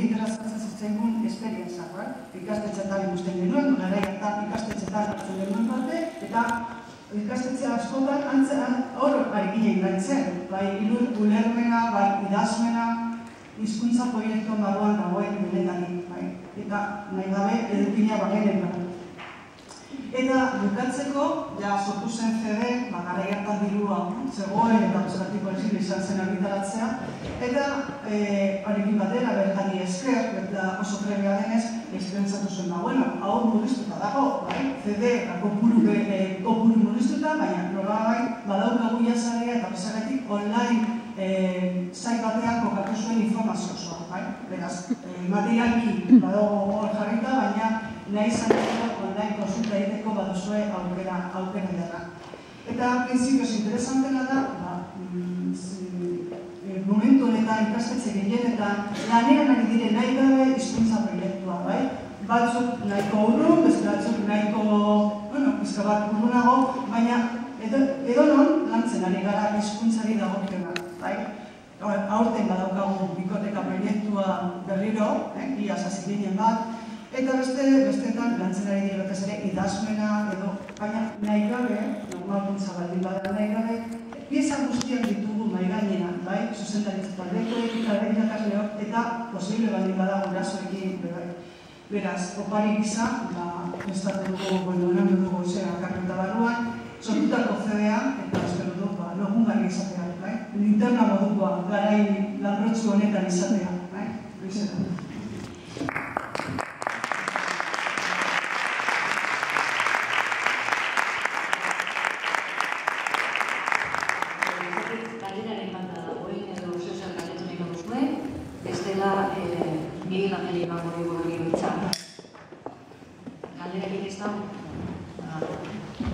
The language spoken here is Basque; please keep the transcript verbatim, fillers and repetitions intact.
egiterazkatzen zitzaigun esperientzak, ikastetxetan ikusten genuen, garaiatan ikastetxetan hartzen genuen parte, eta ikastetxe askotan antzean hor ari ginen gaitzen, bai ulermena, bai idazmena, hizkuntza proiektu barruan dagoen benetarik, bai, eta nahi gabe edukina bagenetan. Eta bukatzeko, ja sortu zen C D, garai hartan dirua zegoen eta osagatiko ezin izan zen argitaratzea, eta horrekin batera bertari esker, eta oso trebea denez, espentsatu zen da, bueno, hau murriztuta dago, C D, kopuru murriztuta, baina nola bai, badaukagu jasarea eta bezagatik online zait batean kokatu zuen informazio osoa, beraz, materialki badago hor jarrita, baina nahi zantzeko online konsulta egiteko baduzue aukera dara. Eta, prinsipioz, interesantena da, momentu honetan ikastetxe gehienetan lanean ari dire nahi gabe hizkuntza proiektua, bai? Batzuk nahiko urrun, beste batzuk nahiko, bueno, pizka bat urrunago, baina edonon lantzen ari gara hizkuntzari dagokiona, bai? Aurten badaukagu bikoteka proiektua berriro, ia hasi ginen bat, eta besteetan lantzen ari dira batez ere idazmena edo, baina nahi gabe, normalkuntza baldin bada nahi gabe, pieza guztiak ditugu nahi gainean, bai, zuzendaritza taldekoek, irakasleok, eta posible baldin bada gurasoekin, beraz, opari gisa, prestatu dugu, bueno, enan dugu zera karreta barruan, sortutako C D-a, eta espero du, lagungarri izatea, bai, linterna modukoa, garai lanrotzu honetan izatea, bai, bizera. Miguel Ángel emango dugu berriro hitza. Galderekin ez da?